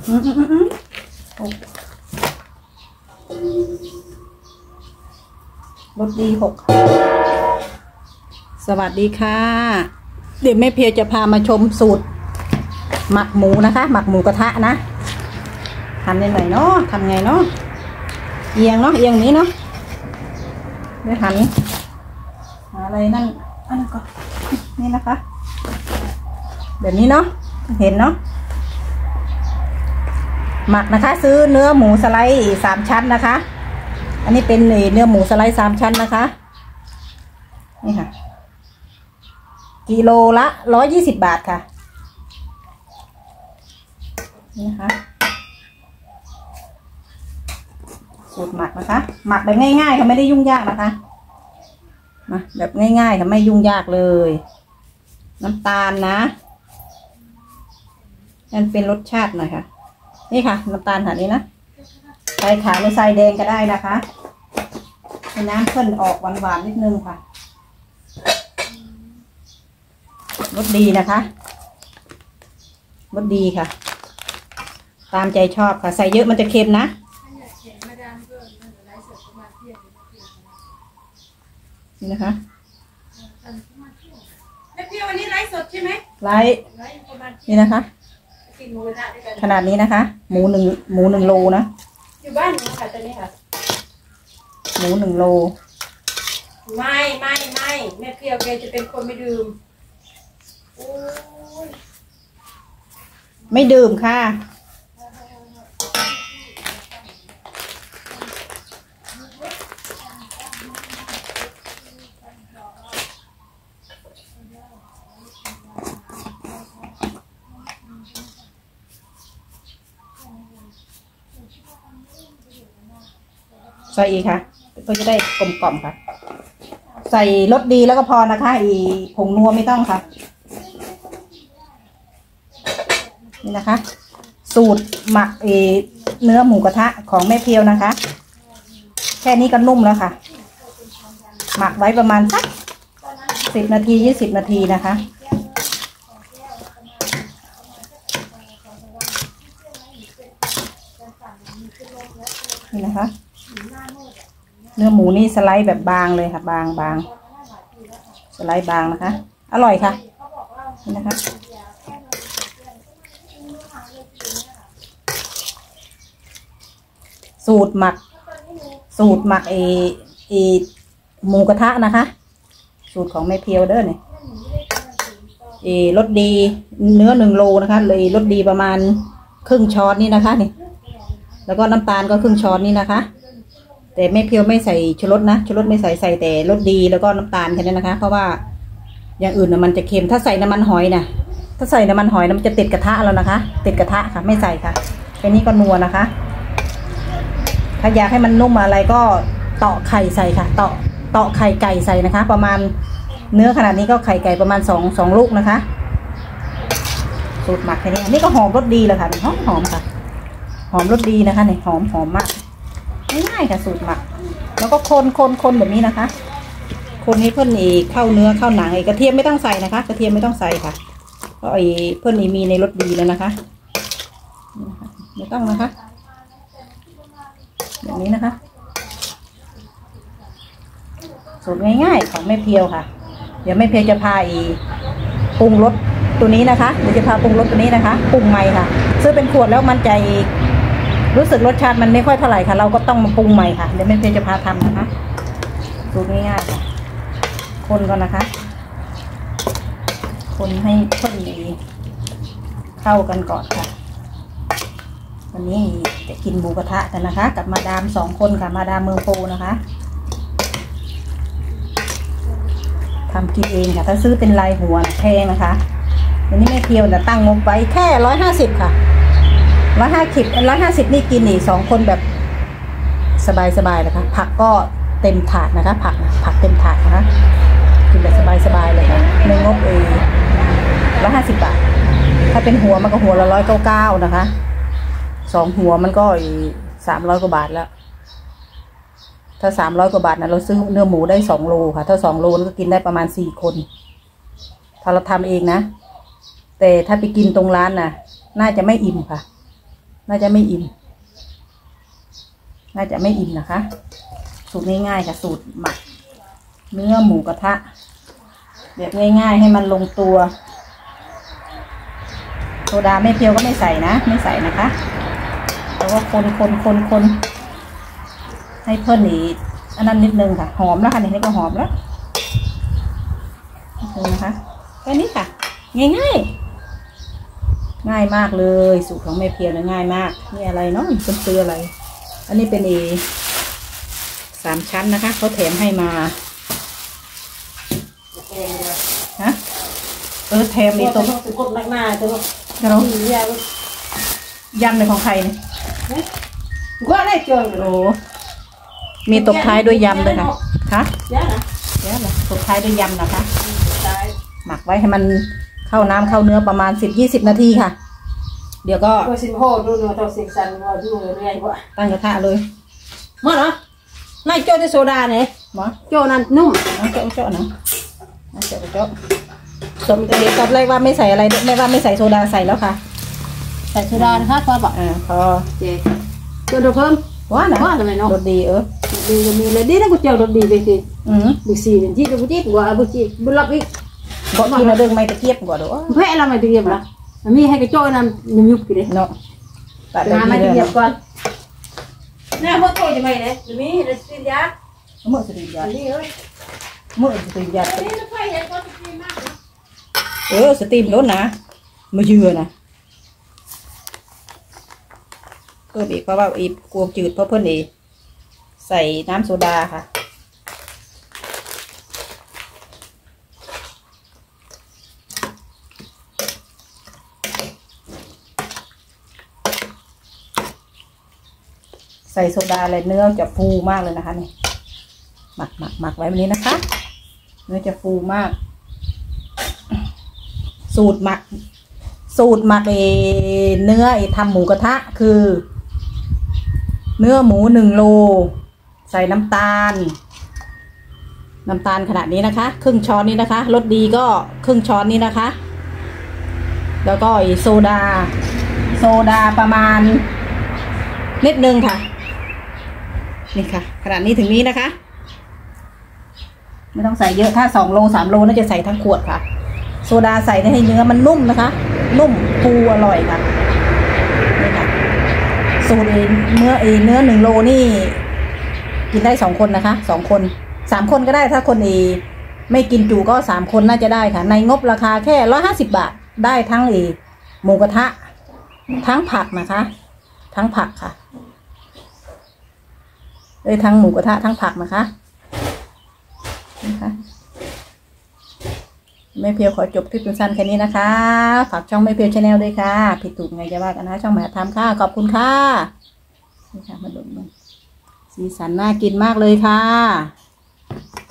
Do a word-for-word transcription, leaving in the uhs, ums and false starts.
อืมอืมอืมรสดีหกสวัสดีค่ะเดี๋ยวแม่เพียวจะพามาชมสูตรหมักหมูนะคะหมักหมูกระทะนะทำยังไงเนาะทำไงเนาะเอียงเนาะเอียงนี้เนาะเดี๋ยวหันอะไรนั่นอันนั้นก็นี่นะคะแบบนี้เนาะเห็นเนาะหมักนะคะซื้อเนื้อหมูสไลด์สามชั้นนะคะอันนี้เป็นเนื้อหมูสไลด์สามชั้นนะคะนี่ค่ะกิโลละร้อยยี่สิบบาทค่ะนี่นะคะสูตรหมักนะคะหมักแบบง่ายๆค่ะไม่ได้ยุ่งยากนะคะมาแบบง่ายๆค่ะไม่ยุ่งยากเลยน้ำตาลนะมันเป็นรสชาติหน่อยค่ะนี่ค่ะน้ำตาลค่ะนี้นะใส่ขาวหรือใส่แดงก็ได้นะคะให้น้ำข้นออกหวานๆนิดนึงค่ะรสดีนะคะรสดีค่ะตามใจชอบค่ะใส่เยอะมันจะเค็มนะนี่นะคะแม่เพียววันนี้ไลฟ์สดใช่ไหมไลฟ์นี่นะคะขนาดนี้นะคะหมูหนึ่งหมูหนึ่งโลนะอยู่บ้านหนูค่ะตอนนี้ค่ะหมูหนึ่งโลไม่ไม่ไม่แม่เพียวแกจะเป็นคนไม่ดื่มไม่ดื่มค่ะใส่อีกค่ะเพื่อจะได้กลมกล่อมค่ะใส่รสดีแล้วก็พอนะคะอีผงนัวไม่ต้องค่ะนี่นะคะสูตรหมักเอเนื้อหมูกระทะของแม่เพียวนะคะแค่นี้ก็นุ่มแล้วค่ะหมักไว้ประมาณสักสิบนาทียี่สิบนาทีนะคะนี่นะคะเนื้อหมูนี่สไลด์แบบบางเลยค่ะบางบางสไลด์บางนะคะอร่อยค่ะนี่นะคะสูตรหมักสูตรหมักเอเอหมูกระทะนะคะสูตรของแม่เพียวเด้อเนี่ยเอรสดีเนื้อหนึ่งโลนะคะเลยรสดีประมาณครึ่งช้อนนี่นะคะนี่แล้วก็น้ำตาลก็ครึ่งช้อนนี่นะคะแต่แม่เพียวไม่ใส่ชูรสนะชูรสไม่ใส่ใส่แต่รสดีแล้วก็น้ำตาลแค่นั้นนะคะเพราะว่าอย่างอื่นนะมันจะเค็มถ้าใส่น้ำมันหอยนะถ้าใส่น้ำมันหอยนะมันจะติดกระทะแล้วนะคะติดกระทะค่ะไม่ใส่ค่ะแค่นี้ก็นัวนะคะถ้าอยากให้มันนุ่มอะไรก็ตอกไข่ใส่ค่ะตอกตอกไข่ไก่ใส่นะคะ ประมาณเนื้อขนาดนี้ก็ไข่ไก่ประมาณสองสองลูกนะคะสูตรหมักแค่นี้นี่ก็หอมรสดีเลยค่ะหอมหอมค่ะหอมรสดีนะคะเนี่ยหอมหอมมากง่ายๆค่ะสูตรหมักแล้วก็คนคนคนแบบนี้นะคะคนให้เพื่อนอีเข้าเนื้อเข้าหนังไอ้กระเทียมไม่ต้องใส่นะคะกระเทียมไม่ต้องใส่ค่ะเพราะไอ้เพื่อนอีมีในรสดีแล้วนะคะไม่ต้องนะคะแบบนี้นะคะสูตรง่ายๆของแม่เพียวค่ะเดี๋ยวแม่เพียวจะพาอีปรุงรสตัวนี้นะคะเดี๋ยวจะพาปรุงรสตัวนี้นะคะปรุงใหม่ค่ะซื้อเป็นขวดแล้วมันใจรู้สึกรสชาติมันไม่ค่อยเท่าไหร่ค่ะเราก็ต้องมาปรุงใหม่ค่ะเดี๋ยวแม่เพียวจะพาทำนะคะสูตรง่ายๆค่ะคนก่อนนะคะคนให้ข้นดีเข้ากันก่อนค่ะวันนี้จะกินหมูกระทะกันนะคะกับมาดามสองคนค่ะมาดามเมืองโปนะคะทำกินเองค่ะถ้าซื้อเป็นลายหัวแพงนะคะวันนี้แม่เพียวจะตั้งงบไว้แค่ร้อยห้าสิบค่ะร้อยห้าสิบร้อยห้าสิบนี่กินอีกสองคนแบบสบายๆนะคะผักก็เต็มถาดนะคะผักผักเต็มถาดนะคะกินแบบสบายๆเลยค่ะในงบเอร้อยห้าสิบบาทถ้าเป็นหัวมันก็หัวละร้อยเก้าเก้านะคะสองหัวมันก็สามร้อยกว่าบาทแล้วถ้าสามร้อยกว่าบาทนะเราซื้อเนื้อหมูได้สองโลค่ะถ้าสองโลก็กินได้ประมาณสี่คนถ้าเราทำเองนะแต่ถ้าไปกินตรงร้านน่ะน่าจะไม่อิ่มค่ะน่าจะไม่อิ่มน่าจะไม่อิ่มนะคะสูตรง่ายๆค่ะสูตรหมักเนื้อหมูกระทะแบบง่ายๆให้มันลงตัวโซดาไม่เพียวก็ไม่ใส่นะไม่ใส่นะคะแล้วก็คนคนคนคนให้เพิ่มอีกอันนั้นนิดนึงค่ะหอมแล้วค่ะนี่ก็หอมแล้วดูนะคะแค่นี้ค่ะง่ายๆง่ายมากเลยสูตรของแม่เพียวเนี่ยง่ายมากนี่อะไรเนาะเป็นซื้ออะไรอันนี้เป็นเอสามชั้นนะคะเขาแถมให้มาฮะเออแถมนี่ตัวสุกนักหน้าตัเรายำในของใครเนี่ยก็ได้เจอโอ้มีตบท้ายด้วยยำเลยค่ะคะเยอะนะเยอะเลยตบท้ายด้วยยำนะคะหมักไว้ให้มันเข้าน้ำเข้าเนื้อประมาณสิบยี่สิบนาทีค่ะเดี๋ยวก็ก็สิบโหดูเนื้อตัวเสียงสันว่าดูเรื่อยกว่าตั้งกระทะเลยมาเหรอนายโจ้จะโซดาเนี่ยมาโจ้นั่นนุ่มน้องโจ้โจ้นะน้องโจ้โจ้สมเด็จตอนแรกว่าไม่ใส่อะไรไม่ว่าไม่ใส่โซดาใส่แล้วค่ะใส่โซดานะคะพอบอกอ่าพอเจ๊ตัวเพิ่มว่านะว่าทำไมเนาะรสดีเออดีจะมีเลยดีนะกูเจ้ารสดีไปสิอืมบิ๊กซีเป็นที่กูจีกว่าบิ๊กซีบุญรับอีกบอกกินมาเรื่องไม่ตะเกียบกว่าดูเพื่ออะไรไม่ตะเกียบล่ะมีให้กระโจ้นั่นยุ่งยุบกี่เด้เนาะแต่ไม่ตะเกียบก่อนน่าพ่อโตจะไม่เนี่ยจะมีเรสติยาเมื่อสติยาเมื่อสติยาเออสติมล้นนะมาเยือนะเพิ่มอีกเพราะว่าอีกกลัวจืดเพราะเพิ่นอีกใส่น้ำโซดาค่ะใส่โซดาอะไรเนื้อจะฟูมากเลยนะคะนี่หมักหมักหมักไว้แบบนี้นะคะเนื้อจะฟูมากสูตรหมักสูตรหมักเอเนื้อไอทำหมูกระทะคือเนื้อหมูหนึ่งโลใส่น้ำตาลน้ำตาลขนาดนี้นะคะครึ่งช้อนนี้นะคะรสดีก็ครึ่งช้อนนี้นะคะแล้วก็ไอโซดาโซดาประมาณนิดนึงค่ะนี่ค่ะขนาดนี้ถึงนี้นะคะไม่ต้องใส่เยอะถ้าสองโลสามโลน่าจะใส่ทั้งขวดค่ะโซดาใส่ให้เนื้อมันนุ่มนะคะนุ่มฟูอร่อยค่ะนี่ค่ะสูตรเนื้อเอเนื้อหนึ่งโลนี่กินได้สองคนนะคะสองคนสามคนก็ได้ถ้าคนเอไม่กินจูก็สามคนน่าจะได้ค่ะในงบราคาแค่ร้อยห้าสิบบาทได้ทั้งเอหมูกระทะทั้งผักนะคะทั้งผักค่ะได้ทั้งหมูกระทะทั้งผักนะคะนะคะแม่เพียวขอจบคลิปสั้นๆแค่นี้นะคะฝากช่องแม่เพียวชาแนลด้วยค่ะผิดถูกไงจะว่ากันนะช่องแม่ทำค่ะขอบคุณค่ะนี่ค่ะมาดูมันสีสันน่ากินมากเลยค่ะ